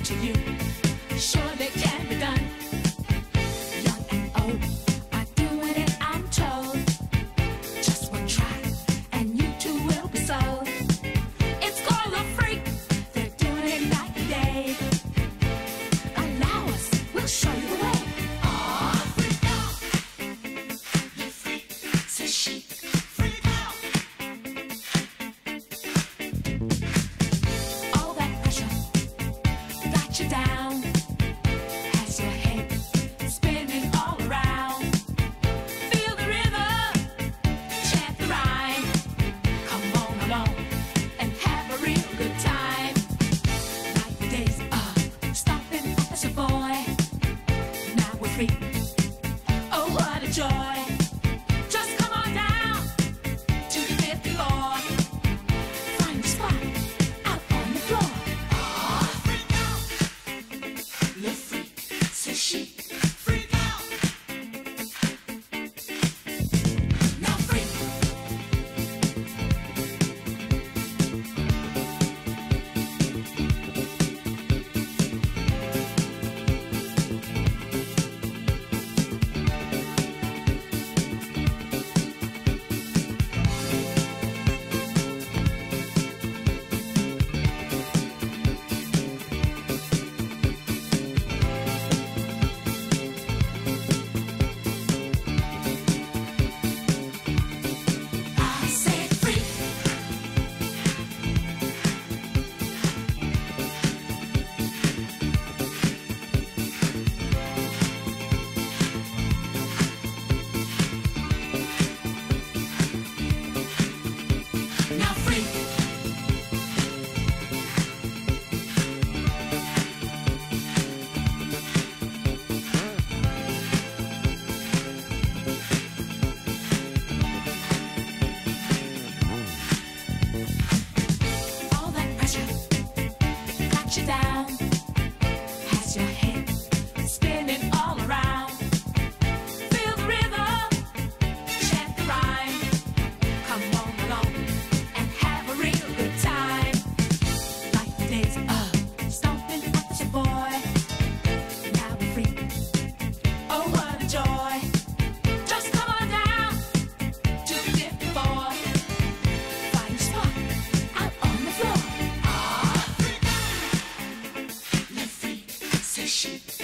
to you. Surely can be done. Young and old are doing it, I'm told. Just one try, and you too will be sold. It's called a freak. They're doing it night and day. Allow us, we'll show you the way. Oh, freak out. You freak, says Chic. Freak out. All that pressure got you down. Has your head spinning all around. Feel the rhythm, chant the rhyme. Come on along and have a real good time. Like the days of stomping as a boy. Now we're free. Oh, what a joy. Just come on down to the fifth floor. Find a spot out on the floor. Oh, freak out. Le freak, c'est Chic. Freak out. Now freak. I said freak. Now freak. All that pressure got you down. Has your head spinning all around. Feel the rhythm, chant the rhyme. Come on along and have a real good time. Like the days of stomping as a boy. Now we're free. Oh, what a joy. Just come on down to the fifth floor. Find a spot out on the floor. Ah, freak out. Le freak, c'est Chic.